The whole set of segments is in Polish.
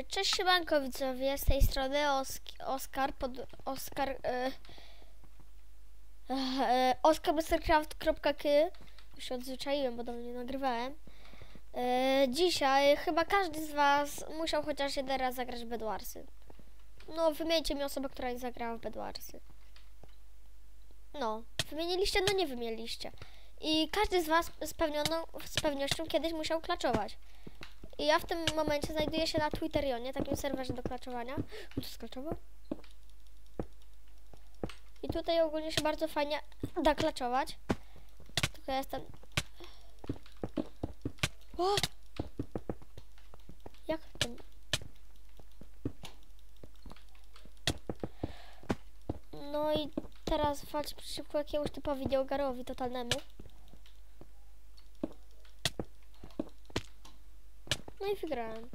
Cześć siemanko widzowie, z tej strony oskarmastercraft.k. Już się odzwyczaiłem, bo dawno nie nagrywałem. Dzisiaj chyba każdy z was musiał chociaż jeden raz zagrać w Bedwarsy. No, wymieńcie mi osobę, która nie zagrała w Bedwarsy. No, wymieniliście? No nie wymieniliście. I każdy z was z pewnością kiedyś musiał klaczować. I ja w tym momencie znajduję się na Twitterionie, takim serwerze do klaczowania. To sklaczował? I tutaj ogólnie się bardzo fajnie da klaczować. Tylko ja jestem... O! Jak to? No i teraz walczę przeciwko jakiemuś typowi nieogarowi totalnemu. No i wygrałem.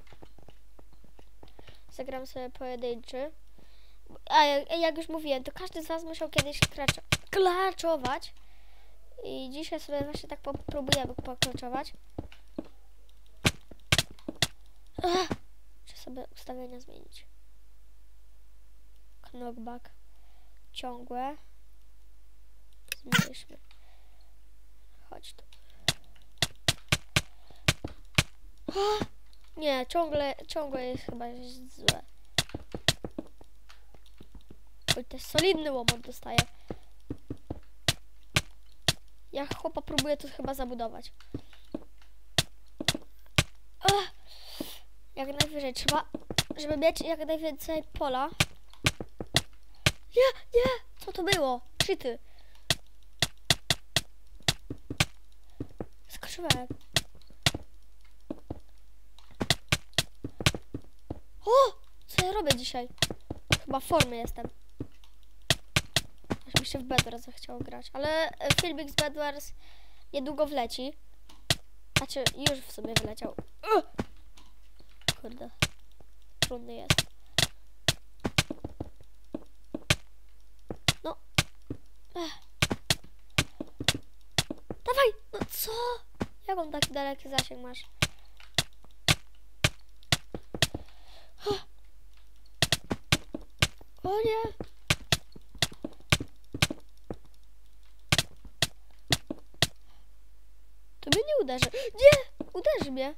Zagram sobie pojedynczy. A jak już mówiłem, to każdy z was musiał kiedyś klaczować. I dzisiaj sobie właśnie tak próbujemy poklaczować. Muszę sobie ustawienia zmienić. Knockback. Ciągłe. Zmniejszmy. Chodź tu. Nie, ciągle jest chyba złe. Oj, też solidny łomot dostaję. Jak chłopa próbuję to chyba zabudować. Jak najwyżej trzeba, żeby mieć jak najwięcej pola. Nie! Co to było? Cheaty. Skoczyłem. O! Co ja robię dzisiaj? Chyba w formie jestem. Aż mi się w Bedwars zachciało grać. Ale filmik z Bedwars niedługo wleci. Znaczy, już w sobie wyleciał. Kurde. Trudny jest. No. Dawaj! No co? Jak on taki daleki zasięg masz? O nie! To mnie nie uderzy. Nie! Uderzy mnie.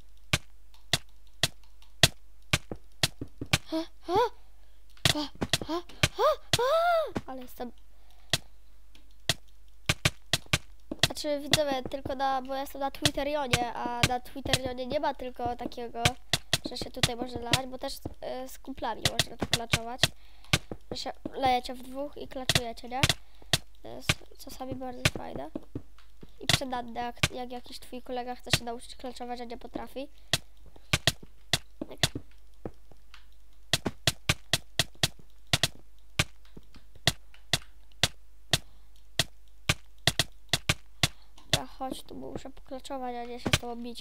Ale jestem... Znaczy widzowie, tylko bo ja jestem na Twitterionie, a na Twitterionie nie ma tylko takiego, że się tutaj można lać, bo też z kumplami można to klaczować. Że się lejecie w dwóch i klaczujecie, nie? To jest czasami bardzo fajne. I przydatne, jak jakiś twój kolega chce się nauczyć klaczować, a nie potrafi. Tak. Ja chodź tu, bo muszę poklaczować, a nie się z tobą bić.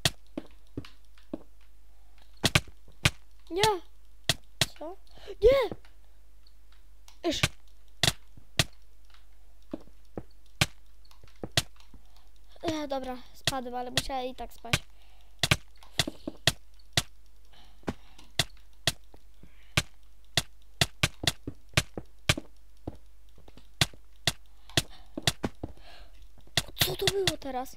Nie! Co? Nie! Iż! Dobra, spadłem, ale musiałem i tak spać. Co to było teraz?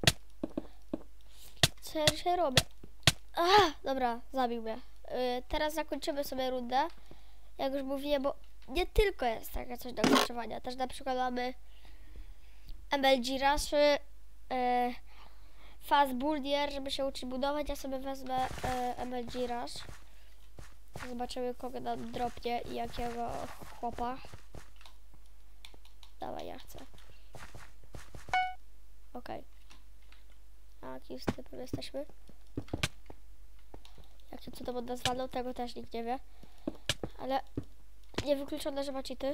Co ja dzisiaj robię? Dobra, zabił mnie. Teraz zakończymy sobie rundę. Jak już mówiłem, bo nie tylko jest takie coś do klaczowania. Też na przykład mamy MLG Rush, Fast Bullier, żeby się uczyć budować. Ja sobie wezmę MLG Rush. Zobaczymy, kogo nam dropnie i jakiego chłopa. Dawaj, ja chcę. Okej. A jakim typem jesteśmy? Jakim cudem odnazwano, tego też nikt nie wie. Ale niewykluczone, że ma cheaty.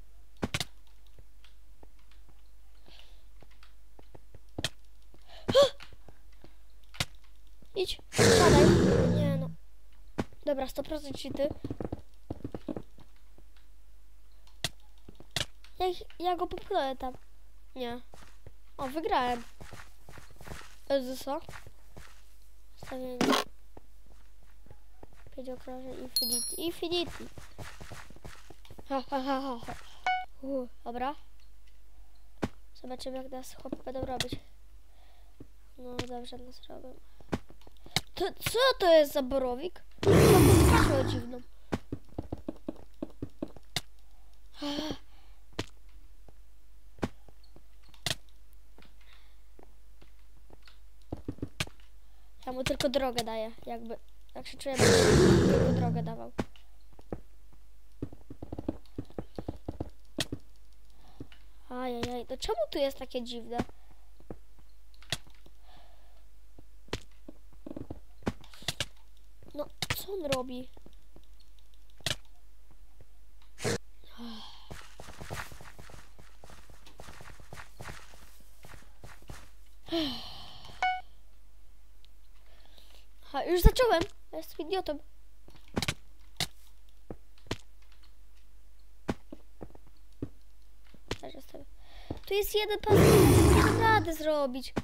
Idź, spadaj. Nie no. Dobra, 100% cheaty. Ja go popchnąłem tam. Nie. O, wygrałem. Co? Stawienie. będzie okrążeń Infinity. Dobra. Zobaczymy, jak nas chłopy będą robić. No dobrze, nas robią. Co to jest za borowik? Taką twarzą dziwną. Ja mu tylko drogę daję, jakby. Jak się czuję, tylko drogę dawał. Ajajaj, to czemu tu jest takie dziwne? No, co on robi? Już zacząłem. Ja jestem idiotą. Tu jest jeden pas, nie dam rady zrobić.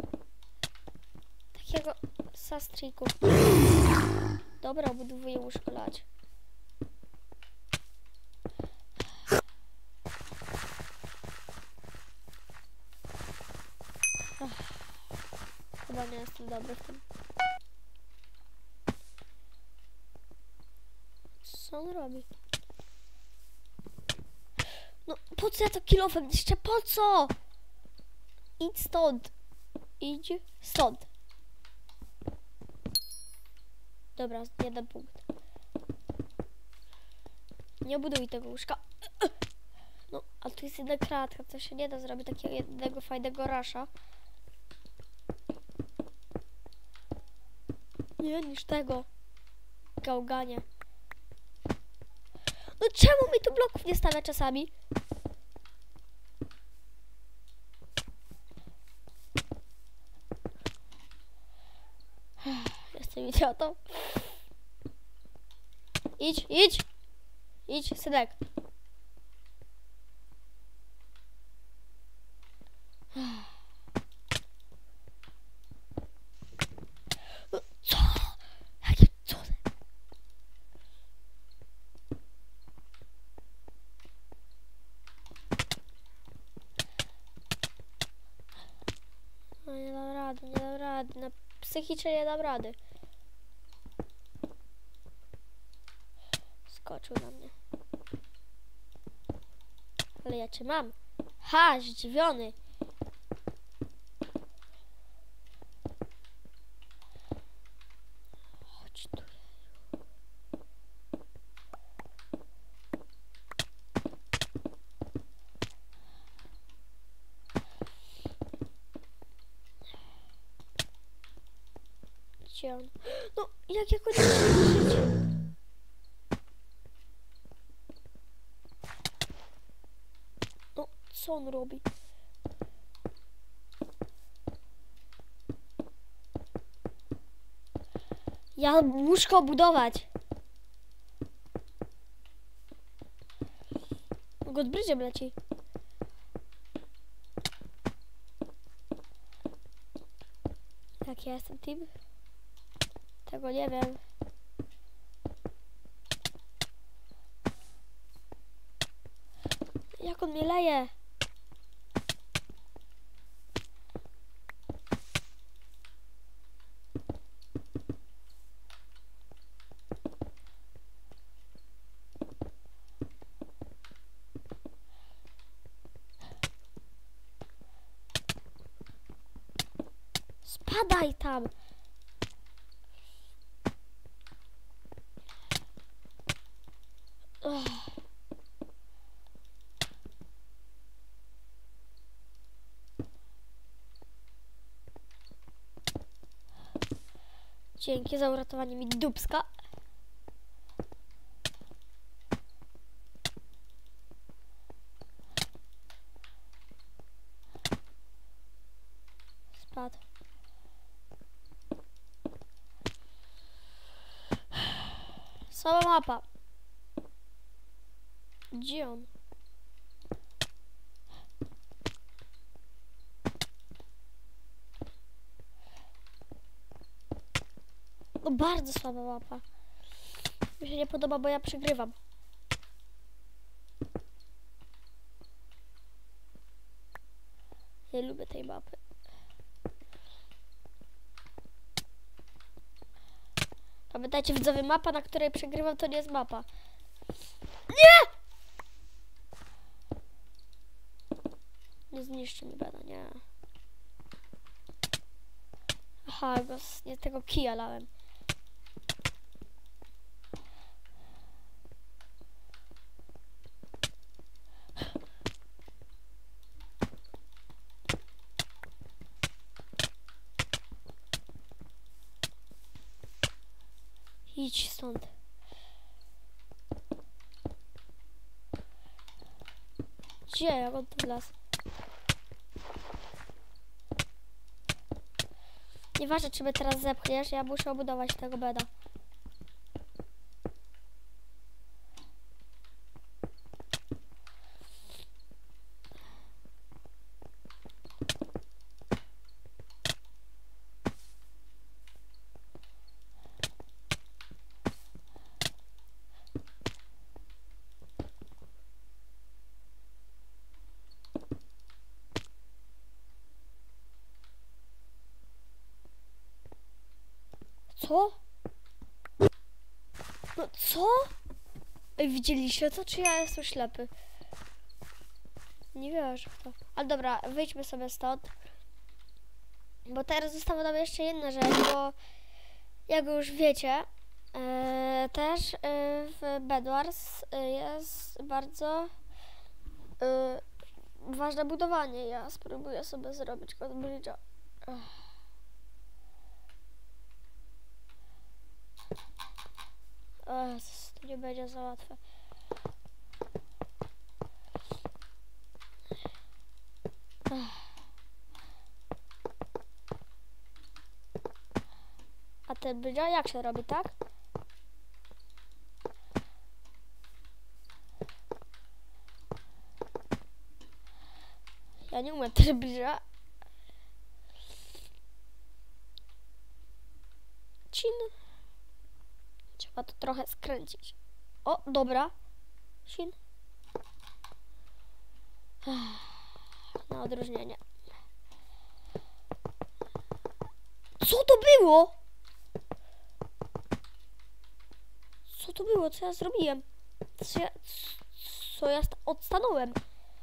Takiego sastriku. Dobra, obudowuję łóżko lać. Chyba nie jestem dobry w tym. Co on robi? No, po co ja to kilofem jeszcze? Po co? Idź stąd. Idź stąd. Dobra, jeden punkt. Nie buduj tego łóżka. No, a tu jest jedna kratka, to się nie da zrobić takiego jednego fajnego rasza. Nie, niż tego. Gałganie. No czemu mi tu bloków nie stawia czasami? Jestem idiotą. Idź, idź. Idź, synek. Co? Jakie cudem? No nie dam rady, nie dam rady. Na psychicznie nie dam rady. Skoczył na mnie. Ale ja cię mam. Ha, zdziwiony. Chodź tu. Gdzie on? No, jak ja go nie mogę żyć? No, co on robi? Ja łóżko budować. Go odbryziem leci. Jak ja jestem team? Tego nie wiem. Jak on mnie leje? Spadaj tam! Dzięki za uratowanie mi dupska. Spadł. Sama mapa. Gdzie on? No bardzo słaba mapa. Mi się nie podoba, bo ja przegrywam. Nie lubię tej mapy. Pamiętajcie, widzowie, mapa, na której przegrywam, to nie jest mapa. Nie! Nie zniszczy mi beda, nie. Aha, nie tego kija lałem. Idź stąd. Gdzie? Jak on tu wlazł? Nieważne, czy mnie teraz zepchniesz, ja muszę obudować tego beda. Co? No co? Ej, widzieliście to, czy ja jestem ślepy? Nie wierzę w to. Ale dobra, wyjdźmy sobie stąd. Bo teraz została nam jeszcze jedna rzecz, bo jak już wiecie, też w Bedwars jest bardzo ważne budowanie. Ja spróbuję sobie zrobić Godbridge'a. To nie będzie za łatwe. A ten bridge'a jak się robi, tak? Ja nie umiem ten bridge'a. Cin. Trzeba to trochę skręcić. O, dobra. Cin. Na odróżnienie. Co to było? Co to było? Co ja zrobiłem? Co ja odstanąłem?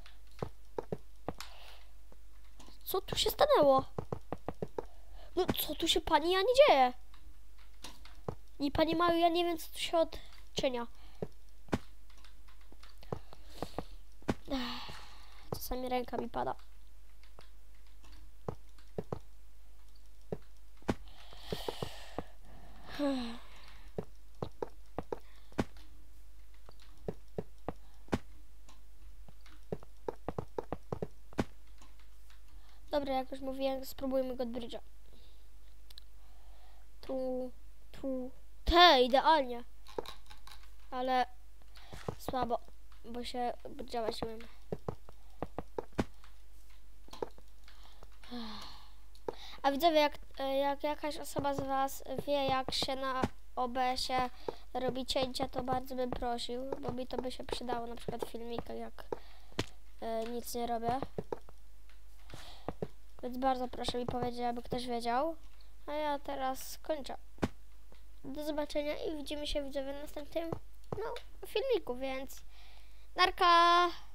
Co tu się stanęło? No co tu się, pani, ja nie dzieje? I panie Maju, ja nie wiem, co tu się odczynia. Czasami ręka mi pada. Dobra, jak już mówiłem, spróbujmy Godbridge'a. Tu. Idealnie. Ale słabo, bo się działasiłem. A widzowie, jak jakaś osoba z was wie, jak się na OBS-ie robi cięcia, to bardzo bym prosił, bo mi to by się przydało, na przykład w filmikach, jak nic nie robię. Więc bardzo proszę mi powiedzieć, aby ktoś wiedział. A ja teraz kończę. Do zobaczenia i widzimy się, widzowie, w następnym filmiku, więc narka!